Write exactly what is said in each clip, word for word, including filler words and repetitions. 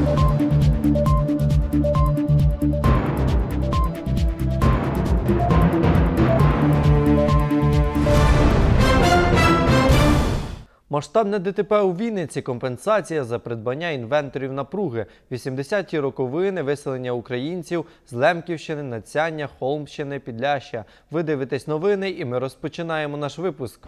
Масштабне ДТП у Вінниці, компенсація за придбання інвенторів напруги, вісімдесяті роковини, виселення українців з Лемківщини, Надсяння, Холмщини, Підляшшя. Ви дивитесь новини і ми розпочинаємо наш випуск.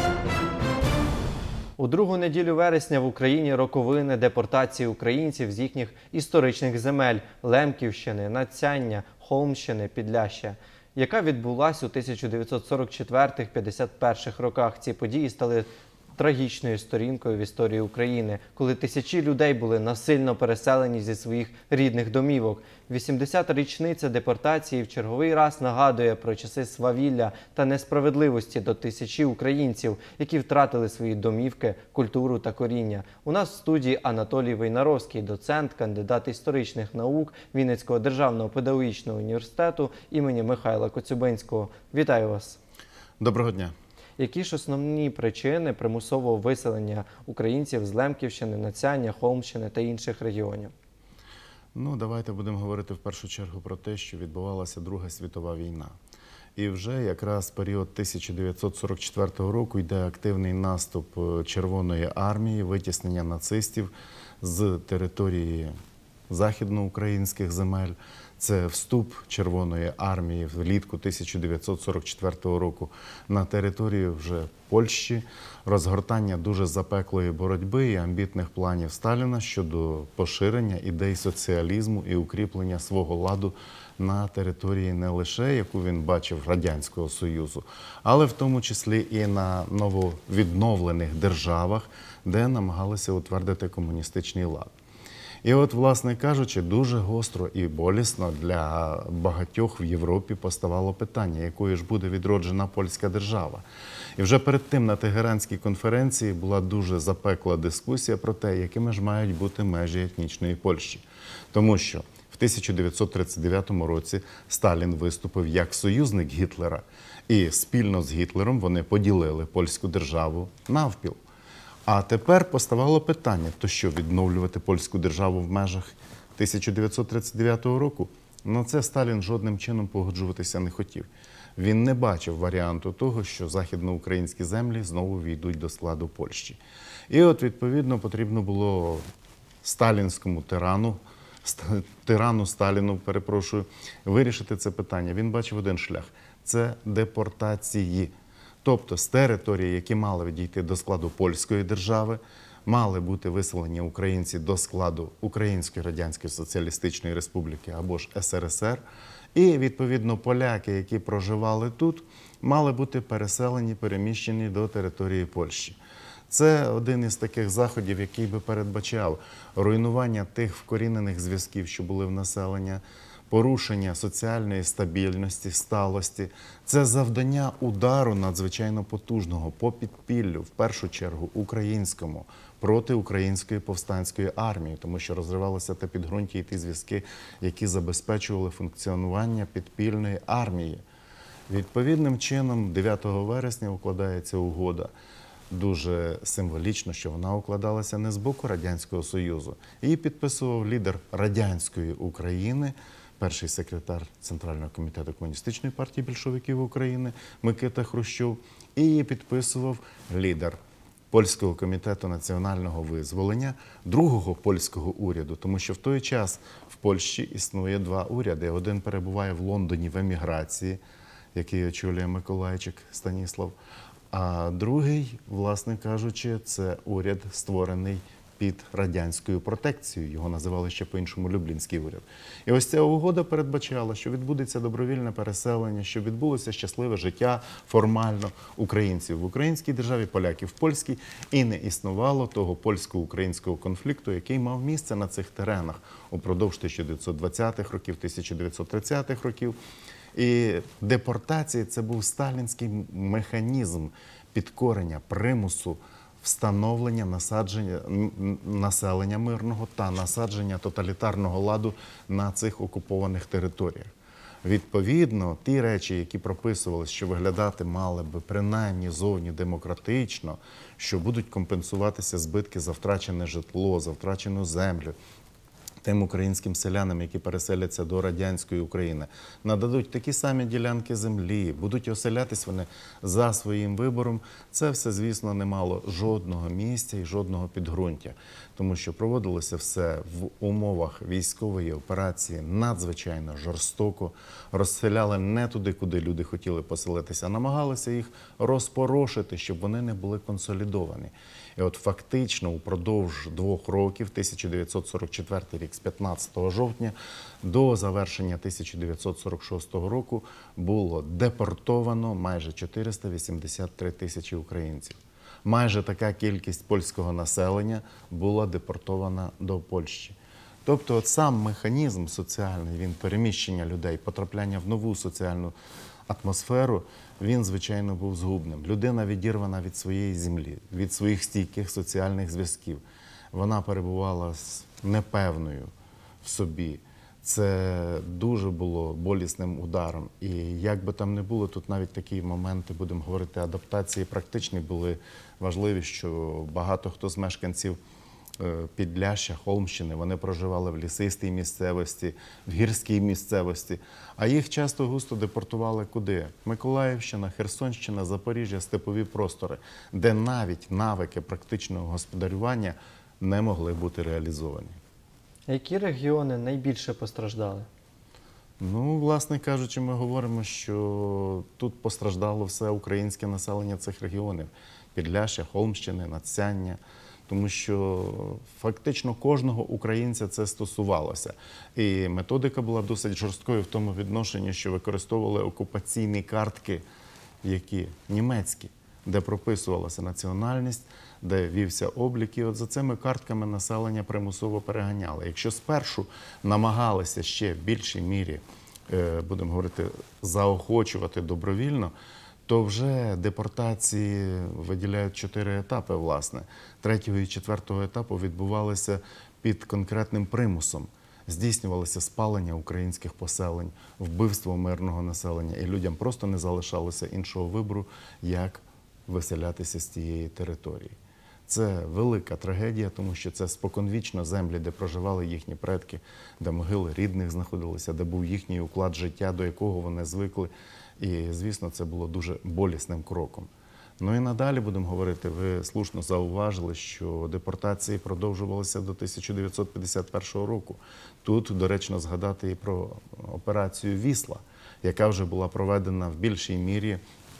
У другу неділю вересня в Україні роковини депортації українців з їхніх історичних земель – Лемківщини, Надсяння, Холмщини, Підляшшя, яка відбулася у тисяча дев'ятсот сорок четвертих — п'ятдесят перших роках. Ці події стали трагічною сторінкою в історії України, коли тисячі людей були насильно переселені зі своїх рідних домівок. вісімдесята річниця депортації в черговий раз нагадує про часи свавілля та несправедливості до тисячі українців, які втратили свої домівки, культуру та коріння. У нас в студії Анатолій Войнаровський, доцент, кандидат історичних наук Вінницького державного педагогічного університету імені Михайла Коцюбинського. Вітаю вас! Доброго дня! Які ж основні причини примусового виселення українців з Лемківщини, Надсяння, Холмщини та інших регіонів? Ну, давайте будемо говорити в першу чергу про те, що відбувалася Друга світова війна. І вже якраз період тисяча дев'ятсот сорок четвертого року йде активний наступ Червоної армії, витіснення нацистів з території західноукраїнських земель. Це вступ Червоної армії влітку тисяча дев'ятсот сорок четвертого року на територію вже Польщі, розгортання дуже запеклої боротьби і амбітних планів Сталіна щодо поширення ідей соціалізму і укріплення свого ладу на території не лише, яку він бачив, Радянського Союзу, але в тому числі і на нововідновлених державах, де намагалися утвердити комуністичний лад. І от, власне кажучи, дуже гостро і болісно для багатьох в Європі поставало питання, якою ж буде відроджена польська держава. І вже перед тим на Тегеранській конференції була дуже запекла дискусія про те, якими ж мають бути межі етнічної Польщі. Тому що в тисяча дев'ятсот тридцять дев'ятому році Сталін виступив як союзник Гітлера, і спільно з Гітлером вони поділили польську державу навпіл. А тепер поставало питання, то що, відновлювати польську державу в межах тисяча дев'ятсот тридцять дев'ятого року? На це Сталін жодним чином погоджуватися не хотів. Він не бачив варіанту того, що західноукраїнські землі знову війдуть до складу Польщі. І от, відповідно, потрібно було сталінському тирану, тирану Сталіну, перепрошую, вирішити це питання. Він бачив один шлях – це депортації. Тобто з території, які мали відійти до складу польської держави, мали бути виселені українці до складу Української Радянської Соціалістичної Республіки або ж ес ер ес ер. І, відповідно, поляки, які проживали тут, мали бути переселені, переміщені до території Польщі. Це один із таких заходів, який би передбачав руйнування тих вкорінених зв'язків, що були в населення, порушення соціальної стабільності, сталості. Це завдання удару надзвичайно потужного по підпіллю, в першу чергу українському, проти української повстанської армії, тому що розривалося те підґрунтя і ті зв'язки, які забезпечували функціонування підпільної армії. Відповідним чином дев'ятого вересня укладається угода. Дуже символічно, що вона укладалася не з боку Радянського Союзу. Її підписував лідер радянської України, перший секретар Центрального комітету Комуністичної партії більшовиків України Микита Хрущов, і її підписував лідер Польського комітету національного визволення, другого польського уряду, тому що в той час в Польщі існує два уряди. Один перебуває в Лондоні в еміграції, який очолює Миколайчик Станіслав, а другий, власне кажучи, це уряд, створений під радянською протекцією. Його називали ще по-іншому Люблінський уряд. І ось ця угода передбачала, що відбудеться добровільне переселення, що відбулося щасливе життя формально українців в українській державі, поляків в польській, і не існувало того польсько-українського конфлікту, який мав місце на цих теренах упродовж тисяча дев'ятсот двадцятих років, тисяча дев'ятсот тридцятих років. І депортації – це був сталінський механізм підкорення, примусу, встановлення насадження, населення мирного та насадження тоталітарного ладу на цих окупованих територіях. Відповідно, ті речі, які прописувалися, що виглядати мали би принаймні зовні демократично, що будуть компенсуватися збитки за втрачене житло, за втрачену землю, тим українським селянам, які переселяться до радянської України, нададуть такі самі ділянки землі, будуть оселятись вони за своїм вибором, це все, звісно, не мало жодного місця і жодного підґрунтя. Тому що проводилося все в умовах військової операції надзвичайно жорстоко, розселяли не туди, куди люди хотіли поселитися, а намагалися їх розпорошити, щоб вони не були консолідовані. І от фактично упродовж двох років, тисяча дев'ятсот сорок четвертий рік, з п'ятнадцятого жовтня до завершення тисяча дев'ятсот сорок шостого року було депортовано майже чотириста вісімдесят три тисячі українців. Майже така кількість польського населення була депортована до Польщі. Тобто от сам механізм соціальний, він переміщення людей, потрапляння в нову соціальну атмосферу, він, звичайно, був згубним. Людина відірвана від своєї землі, від своїх стійких соціальних зв'язків. Вона перебувала з непевною в собі. Це дуже було болісним ударом. І як би там не було, тут навіть такі моменти, будемо говорити, адаптації практичні були важливі, що багато хто з мешканців Підляшшя, Холмщини, вони проживали в лісистій місцевості, в гірській місцевості, а їх часто густо депортували куди? Миколаївщина, Херсонщина, Запоріжжя, степові простори, де навіть навики практичного господарювання не могли бути реалізовані. Які регіони найбільше постраждали? Ну, власне кажучи, ми говоримо, що тут постраждало все українське населення цих регіонів. Підляшшя, Холмщини, Надсяння. Тому що фактично кожного українця це стосувалося. І методика була досить жорсткою в тому відношенні, що використовували окупаційні картки, які німецькі, де прописувалася національність, де вівся облік. І от за цими картками населення примусово переганяли. Якщо спершу намагалися ще в більшій мірі, будемо говорити, заохочувати добровільно, то вже депортації виділяють чотири етапи, власне. Третього і четвертого етапу відбувалися під конкретним примусом. Здійснювалося спалення українських поселень, вбивство мирного населення, і людям просто не залишалося іншого вибору, як виселятися з тієї території. Це велика трагедія, тому що це споконвічно землі, де проживали їхні предки, де могили рідних знаходилися, де був їхній уклад життя, до якого вони звикли. І, звісно, це було дуже болісним кроком. Ну і надалі, будемо говорити, ви слушно зауважили, що депортації продовжувалися до тисяча дев'ятсот п'ятдесят першого року. Тут доречно згадати і про операцію «Вісла», яка вже була проведена в більшій мірі,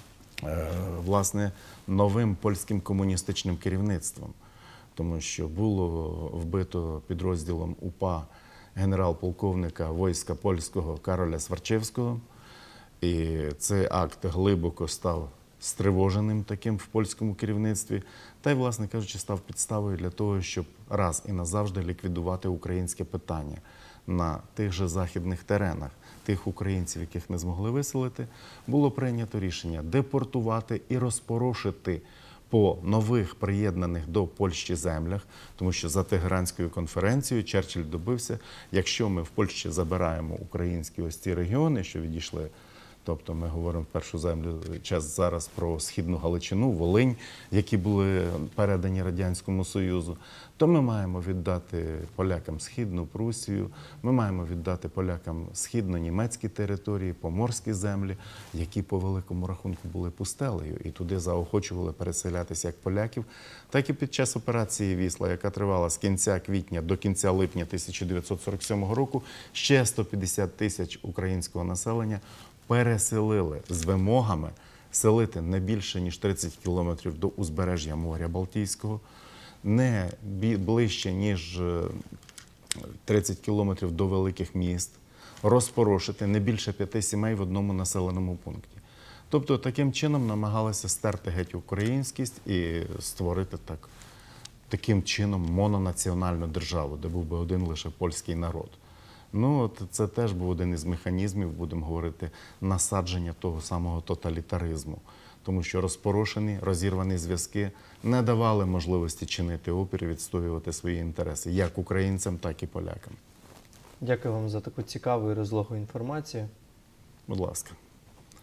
власне, новим польським комуністичним керівництвом. Тому що було вбито підрозділом УПА генерал-полковника війська польського Кароля Сварчевського. І цей акт глибоко став стривоженим таким в польському керівництві, та й, власне кажучи, став підставою для того, щоб раз і назавжди ліквідувати українське питання на тих же західних теренах. Тих українців, яких не змогли виселити, було прийнято рішення депортувати і розпорошити по нових приєднаних до Польщі землях, тому що за Тегеранською конференцією Черчилль добився, якщо ми в Польщі забираємо українські ось ці регіони, що відійшли, тобто ми говоримо в першу землю час зараз про Східну Галичину, Волинь, які були передані Радянському Союзу, то ми маємо віддати полякам Східну Прусію, ми маємо віддати полякам східно-німецькі території, поморські землі, які по великому рахунку були пустелею, і туди заохочували переселятися як поляків, так і під час операції «Вісла», яка тривала з кінця квітня до кінця липня тисяча дев'ятсот сорок сьомого року, ще сто п'ятдесят тисяч українського населення переселили з вимогами селити не більше, ніж тридцять кілометрів до узбережжя моря Балтійського, не ближче, ніж тридцять кілометрів до великих міст, розпорошити не більше п'яти сімей в одному населеному пункті. Тобто таким чином намагалися стерти геть українськість і створити так, таким чином мононаціональну державу, де був би один лише польський народ. Ну, от це теж був один із механізмів, будемо говорити, насадження того самого тоталітаризму. Тому що розпорошені, розірвані зв'язки не давали можливості чинити опір і відстоювати свої інтереси, як українцям, так і полякам. Дякую вам за таку цікаву і розлогу інформацію. Будь ласка.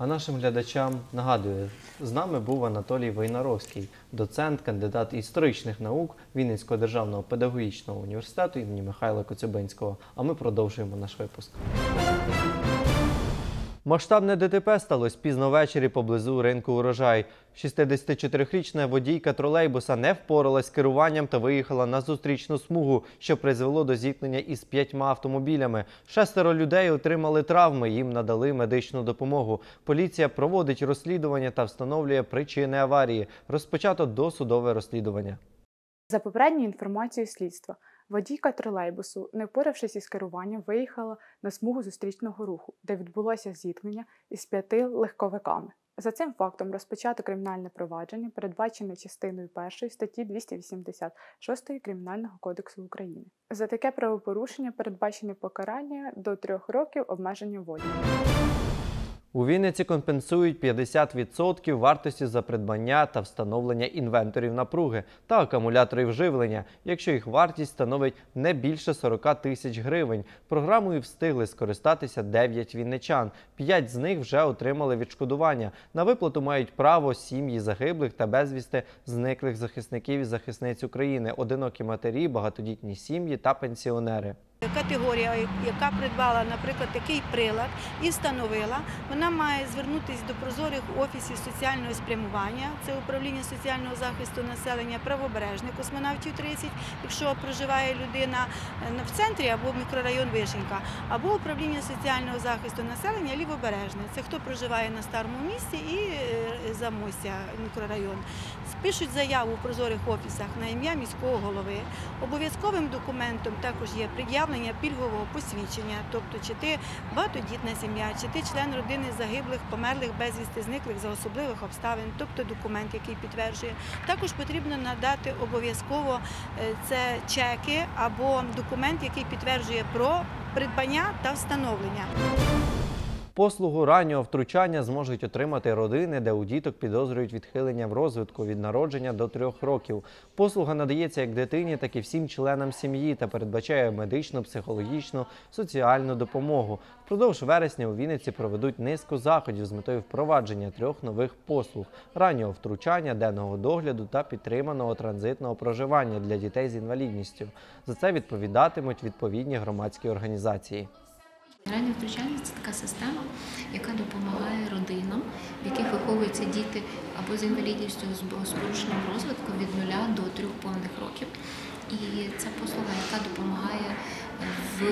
А нашим глядачам нагадую, з нами був Анатолій Войнаровський, доцент, кандидат історичних наук Вінницького державного педагогічного університету імені Михайла Коцюбинського. А ми продовжуємо наш випуск. Масштабне ДТП сталося пізно ввечері поблизу ринку «Урожай». шістдесятичотирирічна водійка тролейбуса не впоралась з керуванням та виїхала на зустрічну смугу, що призвело до зіткнення із п'ятьма автомобілями. Шестеро людей отримали травми, їм надали медичну допомогу. Поліція проводить розслідування та встановлює причини аварії. Розпочато досудове розслідування. За попередньою інформацією слідства, водійка тролейбусу, не впоравшись із керуванням, виїхала на смугу зустрічного руху, де відбулося зіткнення із п'яти легковиками. За цим фактом розпочато кримінальне провадження, передбачене частиною першої статті двісті вісімдесят шість Кримінального кодексу України. За таке правопорушення передбачене покарання до трьох років обмеження волі. У Вінниці компенсують п'ятдесят відсотків вартості за придбання та встановлення інверторів напруги та акумуляторів живлення, якщо їх вартість становить не більше сорок тисяч гривень. Програмою встигли скористатися дев'ять вінничан. П'ять з них вже отримали відшкодування. На виплату мають право сім'ї загиблих та безвісти зниклих захисників і захисниць України, одинокі матері, багатодітні сім'ї та пенсіонери. Категорія, яка придбала, наприклад, такий прилад і встановила, вона має звернутися до прозорих офісів соціального спрямування, це управління соціального захисту населення Правобережне, Космонавтів тридцять, якщо проживає людина в центрі або мікрорайон Вишенька, або управління соціального захисту населення Лівобережне, це хто проживає на Старому місті і Замостя мікрорайон. Пишуть заяву в прозорих офісах на ім'я міського голови. Обов'язковим документом також є пред'явлення пільгового посвідчення, тобто чи ти багатодітна сім'я, чи ти член родини загиблих, померлих, безвісти зниклих за особливих обставин, тобто документ, який підтверджує. Також потрібно надати обов'язково це чеки або документ, який підтверджує про придбання та встановлення. Послугу раннього втручання зможуть отримати родини, де у діток підозрюють відхилення в розвитку від народження до трьох років. Послуга надається як дитині, так і всім членам сім'ї та передбачає медичну, психологічну, соціальну допомогу. Впродовж вересня у Вінниці проведуть низку заходів з метою впровадження трьох нових послуг – раннього втручання, денного догляду та підтриманого транзитного проживання для дітей з інвалідністю. За це відповідатимуть відповідні громадські організації. Раннє втручання – це така система, яка допомагає родинам, в яких виховуються діти або з інвалідністю, або з порушенням розвитку від нуля до трьох повних років. І це послуга, яка допомагає в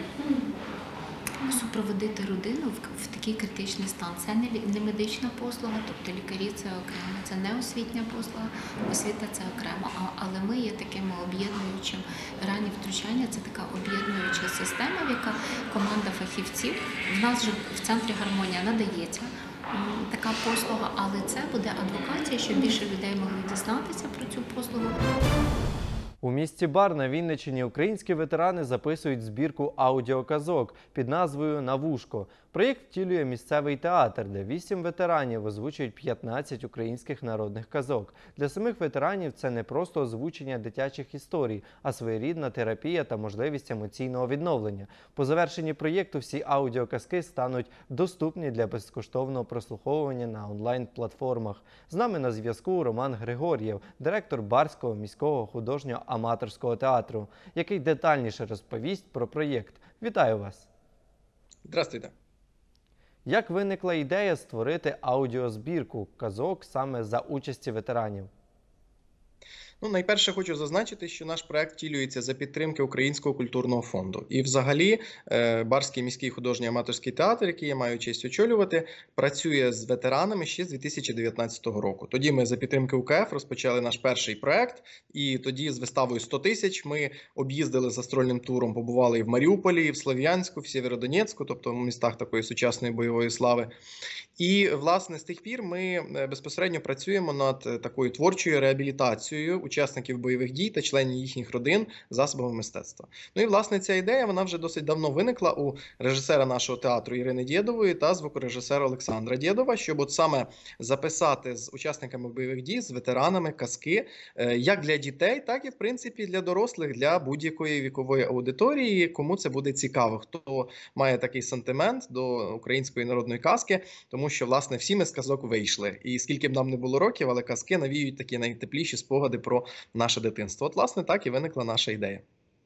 супроводити родину в такий критичний стан. Це не медична послуга, тобто лікарі – це окремо, це не освітня послуга, освіта – це окремо. Але ми є таким об'єднуючим. Раннє втручання – це така об'єднуюча система, в яка команда фахівців. В нас же в центрі «Гармонія» надається така послуга, але це буде адвокація, щоб більше людей могли дізнатися про цю послугу. У місті Бар на Вінниччині українські ветерани записують збірку аудіоказок під назвою «На вушко». Проєкт втілює місцевий театр, де вісім ветеранів озвучують п'ятнадцять українських народних казок. Для самих ветеранів це не просто озвучення дитячих історій, а своєрідна терапія та можливість емоційного відновлення. По завершенні проєкту всі аудіоказки стануть доступні для безкоштовного прослуховування на онлайн-платформах. З нами на зв'язку Роман Григор'єв, директор Барського міського художньо-аматорського театру, який детальніше розповість про проєкт. Вітаю вас! Здравствуйте! Як виникла ідея створити аудіозбірку казок саме за участі ветеранів? Ну, найперше хочу зазначити, що наш проект втілюється за підтримки Українського культурного фонду. І взагалі Барський міський художній аматорський театр, який я маю честь очолювати, працює з ветеранами ще з дві тисячі дев'ятнадцятого року. Тоді ми за підтримки У Ка Еф розпочали наш перший проект, і тоді з виставою сто тисяч ми об'їздили за гастрольним туром, побували і в Маріуполі, і в Слов'янську, в Сєвєродонецьку, тобто в містах такої сучасної бойової слави. І, власне, з тих пір ми безпосередньо працюємо над такою творчою реабілітацією учасників бойових дій та членів їхніх родин засобами мистецтва. Ну і, власне, ця ідея, вона вже досить давно виникла у режисера нашого театру Ірини Дєдової та звукорежисера Олександра Дєдова, щоб от саме записати з учасниками бойових дій, з ветеранами казки, як для дітей, так і, в принципі, для дорослих, для будь-якої вікової аудиторії, кому це буде цікаво, хто має такий сантимент до української народної казки, тому що, власне, всі ми з казок вийшли. І скільки б нам не було років, але казки навіюють такі найтепліші спогади про наше дитинство. От, власне, так і виникла наша ідея.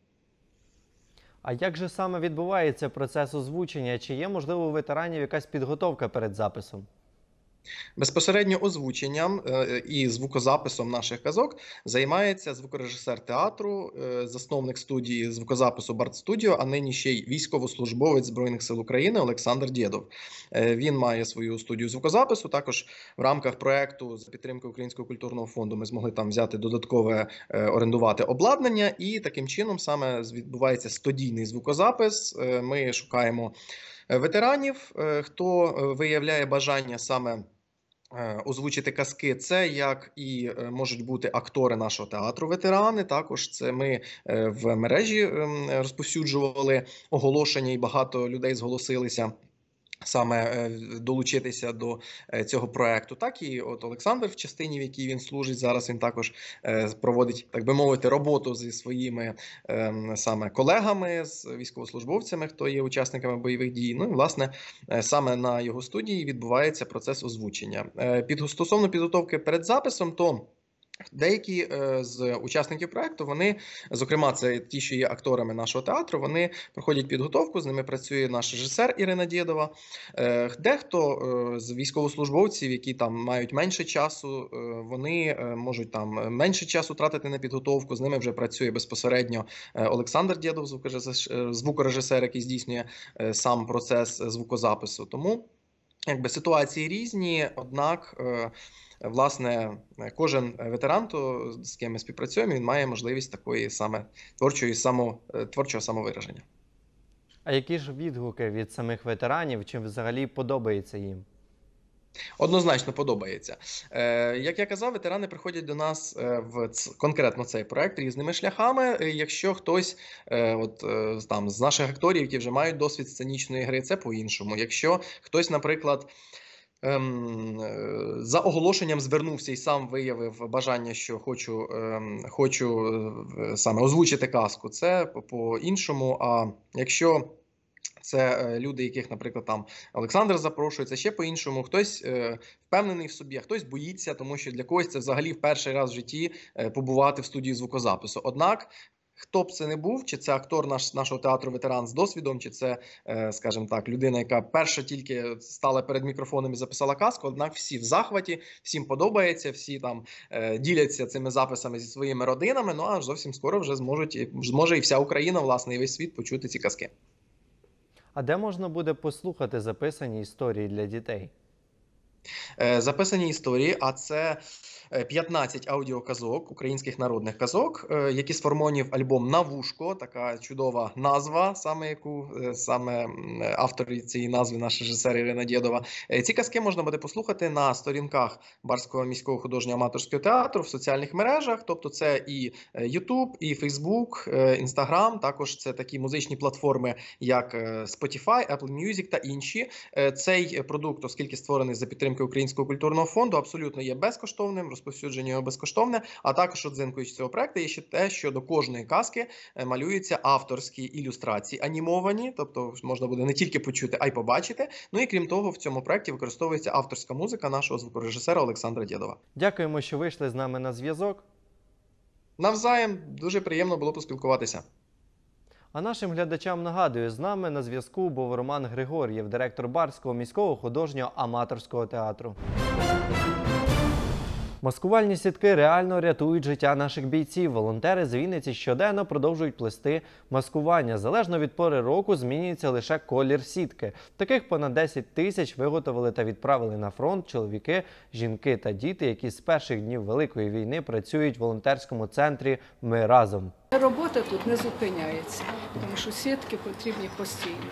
А як же саме відбувається процес озвучення? Чи є, можливо, у ветеранів якась підготовка перед записом? Безпосередньо озвученням і звукозаписом наших казок займається звукорежисер театру, засновник студії звукозапису Барт Студіо, а нині ще й військовослужбовець Збройних сил України Олександр Дєдов. Він має свою студію звукозапису. Також в рамках проекту за підтримки Українського культурного фонду ми змогли там взяти додаткове орендувати обладнання, і таким чином саме відбувається студійний звукозапис. Ми шукаємо ветеранів, хто виявляє бажання саме озвучити казки. Це як і можуть бути актори нашого театру, ветерани. Також це ми в мережі розповсюджували оголошення, і багато людей зголосилися саме долучитися до цього проекту. Так і от Олександр, в частині, в якій він служить, зараз він також проводить, так би мовити, роботу зі своїми саме колегами, з військовослужбовцями, хто є учасниками бойових дій. Ну і, власне, саме на його студії відбувається процес озвучення. Під, стосовно підготовки перед записом, то деякі з учасників проекту, вони, зокрема, це ті, що є акторами нашого театру, вони проходять підготовку, з ними працює наш режисер Ірина Дєдова. Дехто з військовослужбовців, які там мають менше часу, вони можуть там менше часу тратити на підготовку, з ними вже працює безпосередньо Олександр Дєдов, звукорежисер, який здійснює сам процес звукозапису. Тому, якби, ситуації різні, однак власне, кожен ветеран, то, з ким ми співпрацюємо, він має можливість такої саме творчої само, творчого самовираження. А які ж відгуки від самих ветеранів, чим взагалі подобається їм? Однозначно подобається. Е, як я казав, ветерани приходять до нас в конкретно цей проект різними шляхами. Якщо хтось е, от, е, там, з наших акторів, які вже мають досвід сценічної гри, це по-іншому. Якщо хтось, наприклад, Ем, за оголошенням звернувся і сам виявив бажання, що хочу, ем, хочу е, саме озвучити казку, це по-іншому. А якщо це люди, яких, наприклад, там Олександр запрошує, це ще по-іншому. Хтось е, впевнений в собі, а хтось боїться, тому що для когось це взагалі в перший раз в житті е, побувати в студії звукозапису. Однак, хто б це не був, чи це актор наш, нашого театру ветеран з досвідом, чи це, скажімо так, людина, яка перша тільки стала перед мікрофоном і записала казку, однак всі в захваті, всім подобається, всі там діляться цими записами зі своїми родинами, ну а зовсім скоро вже зможуть, зможе і вся Україна, власне, і весь світ почути ці казки. А де можна буде послухати записані історії для дітей? Записані історії, а це п'ятнадцять аудіоказок, українських народних казок, які сформовані в альбом «На вушко», така чудова назва, саме яку саме автор цієї назви, наш режисер Ірина Дєдова. Ці казки можна буде послухати на сторінках Барського міського художнього аматорського театру, в соціальних мережах, тобто це і YouTube, і Facebook, Instagram, також це такі музичні платформи, як Spotify, Apple Music та інші. Цей продукт, оскільки створений за підтримки Українського культурного фонду, абсолютно є безкоштовним, розповсюдження його безкоштовне, а також родзинкою цього проекту є ще те, що до кожної казки малюються авторські ілюстрації анімовані, тобто можна буде не тільки почути, а й побачити. Ну і крім того, в цьому проекті використовується авторська музика нашого звукорежисера Олександра Дєдова. Дякуємо, що вийшли з нами на зв'язок. Навзаєм, дуже приємно було поспілкуватися. А нашим глядачам нагадую, з нами на зв'язку був Роман Григор'єв, директор Барського міського художнього аматорського театру. Маскувальні сітки реально рятують життя наших бійців. Волонтери з Вінниці щоденно продовжують плести маскування. Залежно від пори року змінюється лише колір сітки. Таких понад десять тисяч виготовили та відправили на фронт чоловіки, жінки та діти, які з перших днів Великої війни працюють в волонтерському центрі «Ми разом». Робота тут не зупиняється, тому що сітки потрібні постійно.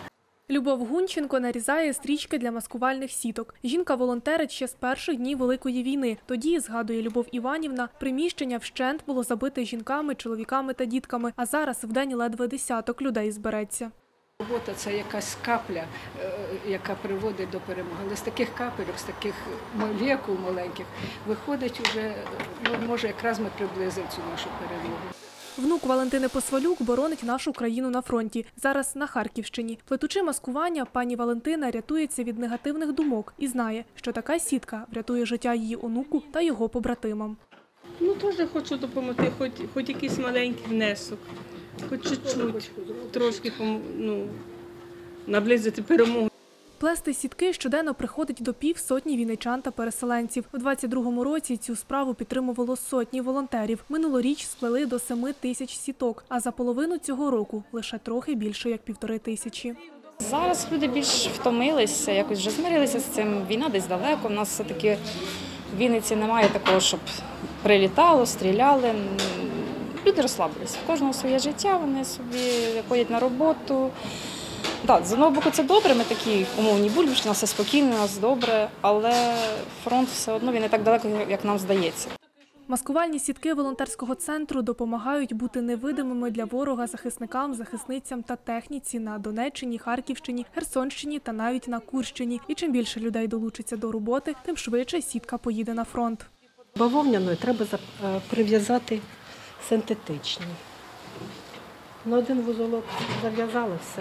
Любов Гунченко нарізає стрічки для маскувальних сіток. Жінка волонтерить ще з перших днів Великої війни. Тоді, згадує Любов Іванівна, приміщення вщент було забите жінками, чоловіками та дітками, а зараз в день ледве десяток людей збереться. Робота – це якась капля, яка приводить до перемоги. Але з таких капельок, з таких молекул маленьких виходить уже, ну, може, якраз ми приблизимо цю нашу перемогу. Внук Валентини Посвалюк боронить нашу країну на фронті. Зараз на Харківщині. Плетучи маскування, пані Валентина рятується від негативних думок і знає, що така сітка врятує життя її онуку та його побратимам. Ну, теж хочу допомогти, хоч, хоч якийсь маленький внесок, хоч чуть-чуть, трошки ну, наблизити перемогу. Плести сітки щоденно приходить до пів сотні вінничан та переселенців. У двадцять другому році цю справу підтримувало сотні волонтерів. Минулоріч сплели до семи тисяч сіток, а за половину цього року лише трохи більше, як півтори тисячі. Зараз люди більш втомилися, якось вже змирилися з цим. Війна десь далеко. У нас все-таки в Вінниці немає такого, щоб прилітало, стріляли. Люди розслабилися. В кожного своє життя, вони собі ходять на роботу. Так, з одного боку це добре, ми такі умовні бульбашки, у нас все спокійно, у нас добре, але фронт все одно він не так далеко, як нам здається. Маскувальні сітки волонтерського центру допомагають бути невидимими для ворога захисникам, захисницям та техніці на Донеччині, Харківщині, Херсонщині та навіть на Курщині. І чим більше людей долучиться до роботи, тим швидше сітка поїде на фронт. Бавовняною треба прив'язати синтетичні. На один вузолок зав'язали все.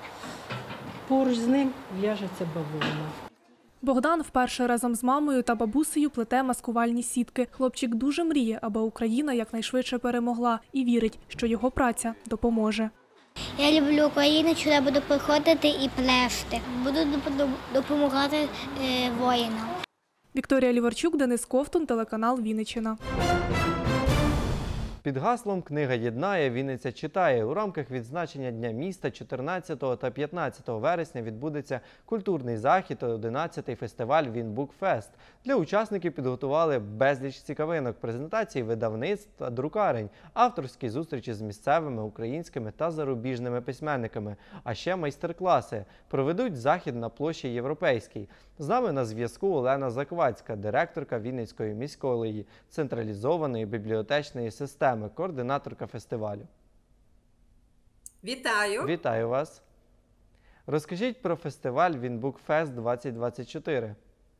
Поруч з ним в'яжеться бавовна. Богдан вперше разом з мамою та бабусею плете маскувальні сітки. Хлопчик дуже мріє, аби Україна якнайшвидше перемогла і вірить, що його праця допоможе. Я люблю Україну, що я буду приходити і плести. Буду допомагати воїнам. Вікторія Ліварчук, Денис Ковтун, телеканал Вінниччина. Під гаслом «Книга єднає, Вінниця читає» у рамках відзначення Дня міста чотирнадцятого та п'ятнадцятого вересня відбудеться культурний захід та одинадцятий фестиваль «Вінбукфест». Для учасників підготували безліч цікавинок, презентації видавництв та друкарень, авторські зустрічі з місцевими, українськими та зарубіжними письменниками, а ще майстер-класи. Проведуть захід на площі Європейській. З нами на зв'язку Олена Заквацька, директорка Вінницької міської централізованої бібліотечної системи, координаторка фестивалю. Вітаю! Вітаю вас! Розкажіть про фестиваль «Вінбукфест двадцять двадцять чотири».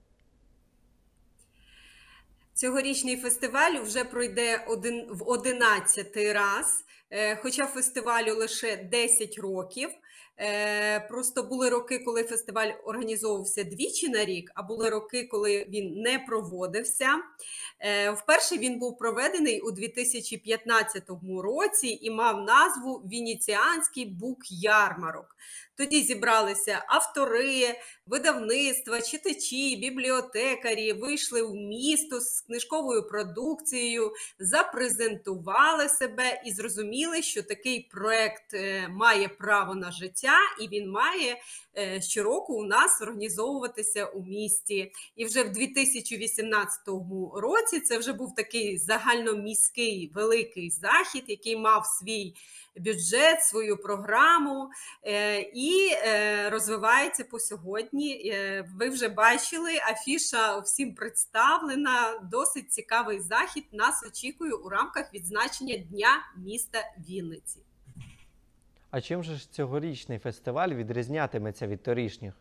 Цьогорічний фестиваль вже пройде один, в одинадцятий раз, хоча фестивалю лише десять років. Просто були роки, коли фестиваль організовувався двічі на рік, а були роки, коли він не проводився. Вперше він був проведений у дві тисячі п'ятнадцятому році і мав назву «Вінніціанський бук-ярмарок». Тоді зібралися автори, видавництва, читачі, бібліотекарі, вийшли в місто з книжковою продукцією, запрезентували себе і зрозуміли, що такий проект має право на життя і він має щороку у нас організовуватися у місті. І вже в дві тисячі вісімнадцятому році це вже був такий загальноміський великий захід, який мав свій бюджет, свою програму і розвивається по сьогодні. Ви вже бачили, афіша всім представлена, досить цікавий захід нас очікує у рамках відзначення Дня міста Вінниці. А чим же ж цьогорічний фестиваль відрізнятиметься від торішніх?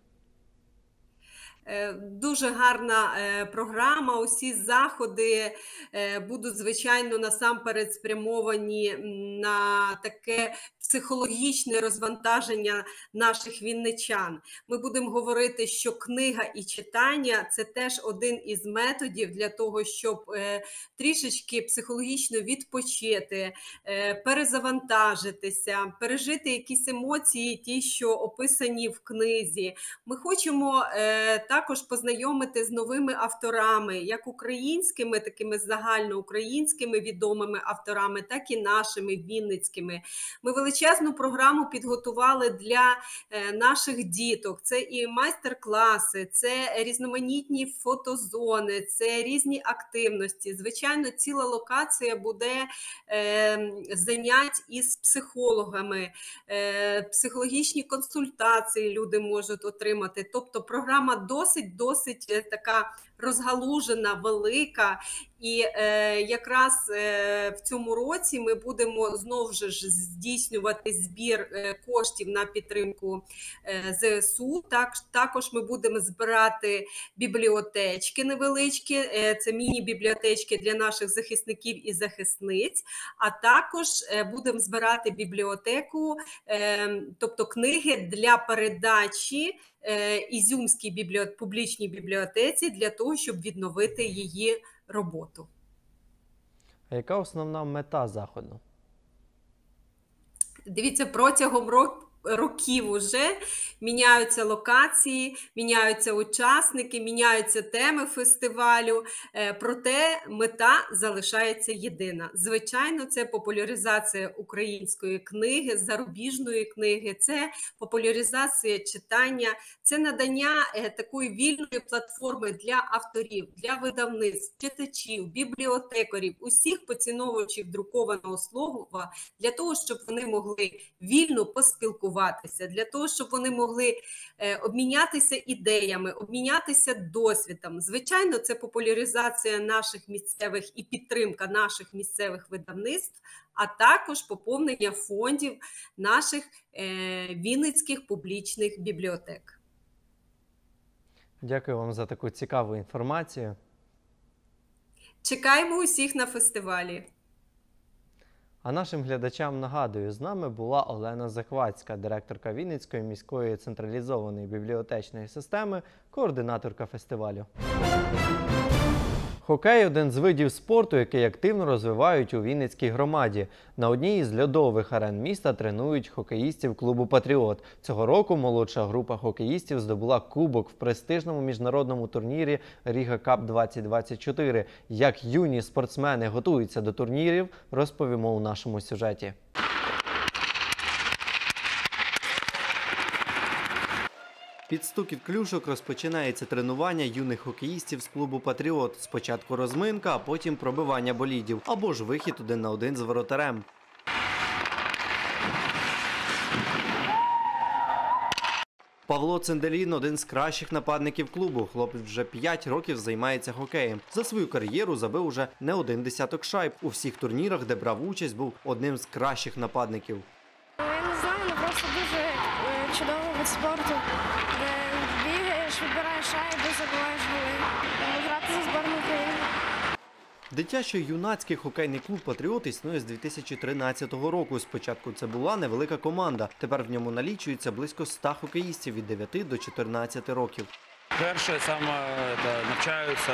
Дуже гарна програма, усі заходи будуть, звичайно, насамперед спрямовані на таке психологічне розвантаження наших вінничан. Ми будемо говорити, що книга і читання – це теж один із методів для того, щоб трішечки психологічно відпочити, перезавантажитися, пережити якісь емоції, ті, що описані в книзі. Ми хочемо також познайомити з новими авторами, як українськими, такими загальноукраїнськими відомими авторами, так і нашими вінницькими. Ми величезно величезну програму підготували для наших діток. Це і майстер-класи, це різноманітні фотозони, це різні активності. Звичайно, ціла локація буде занять із психологами, психологічні консультації люди можуть отримати. Тобто програма досить-досить така розгалужена, велика. І е, якраз е, в цьому році ми будемо знову ж здійснювати збір е, коштів на підтримку е, ЗСУ. Так, також ми будемо збирати бібліотечки невеличкі, е, це міні-бібліотечки для наших захисників і захисниць, а також е, будемо збирати бібліотеку, е, тобто книги для передачі е, Ізюмській бібліот... публічній бібліотеці для того, щоб відновити її роботу. А яка основна мета заходу? Дивіться, протягом року років уже міняються локації, міняються учасники, міняються теми фестивалю, проте мета залишається єдина. Звичайно, це популяризація української книги, зарубіжної книги, це популяризація читання, це надання такої вільної платформи для авторів, для видавництв, читачів, бібліотекарів, усіх поціновувачів друкованого слова, для того, щоб вони могли вільно поспілкуватися, для того, щоб вони могли е, обмінятися ідеями, обмінятися досвідом. Звичайно, це популяризація наших місцевих і підтримка наших місцевих видавництв, а також поповнення фондів наших е, вінницьких публічних бібліотек. Дякую вам за таку цікаву інформацію. Чекаємо усіх на фестивалі. А нашим глядачам нагадую, з нами була Олена Захватська, директорка Вінницької міської централізованої бібліотечної системи, координаторка фестивалю. Хокей – один з видів спорту, який активно розвивають у Вінницькій громаді. На одній із льодових арен міста тренують хокеїстів клубу «Патріот». Цього року молодша група хокеїстів здобула кубок в престижному міжнародному турнірі «Ріга Кап двадцять двадцять чотири». Як юні спортсмени готуються до турнірів, розповімо у нашому сюжеті. Під стукіт клюшок розпочинається тренування юних хокеїстів з клубу «Патріот». Спочатку розминка, а потім пробивання болідів, або ж вихід один на один з воротарем. Павло Ценделін – один з кращих нападників клубу. Хлопець вже п'ять років займається хокеєм. За свою кар'єру забив уже не один десяток шайб. У всіх турнірах, де брав участь, був одним з кращих нападників. Я не знаю, але просто дуже чудовий вид спорту, де бігаєш, відбираєш шайби, забиваєш голи. Грати за збірну України. Дитячо-юнацький хокейний клуб «Патріот» існує з дві тисячі тринадцятого року. Спочатку це була невелика команда. Тепер в ньому налічується близько ста хокеїстів від дев'яти до чотирнадцяти років. Перше, саме навчаються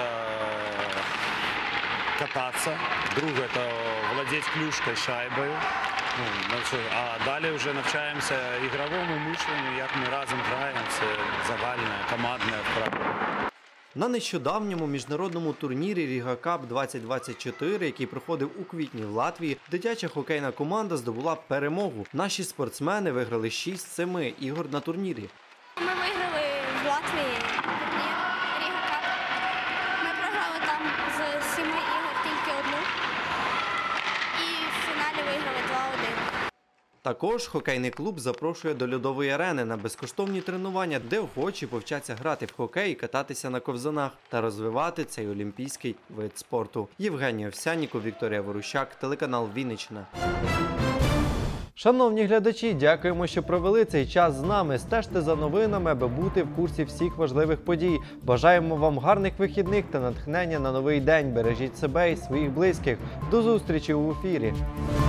кататися. Друге – це володіти клюшкою, шайбою. А далі вже навчаємося ігровому мишленню, як ми разом граємо, це загальне, командне вправа. На нещодавньому міжнародному турнірі «Ріга Кап двадцять двадцять чотири», який проходив у квітні в Латвії, дитяча хокейна команда здобула перемогу. Наші спортсмени виграли шість з семи ігор на турнірі. Ми виграли в Латвії турнір «Ріга Кап». Ми програли там з семи ігор тільки одну. І в фіналі виграли два один. Також хокейний клуб запрошує до льодової арени на безкоштовні тренування, де охочі повчаться грати в хокей, кататися на ковзанах та розвивати цей олімпійський вид спорту. Євгеній Овсянніков, Вікторія Ворущак, телеканал Вінниччина. Шановні глядачі, дякуємо, що провели цей час з нами. Стежте за новинами, аби бути в курсі всіх важливих подій. Бажаємо вам гарних вихідних та натхнення на новий день. Бережіть себе і своїх близьких. До зустрічі у ефірі.